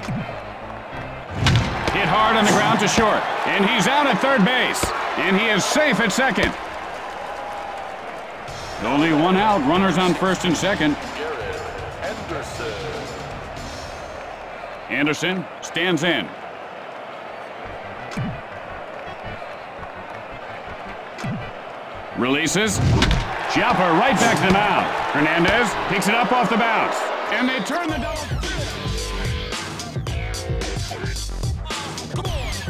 Hit hard on the ground to short. And he's out at third base. And he is safe at second. Only one out. Runners on first and second. Anderson stands in. Releases. Chopper right back to the mound. Hernandez picks it up off the bounce. And they turn the double.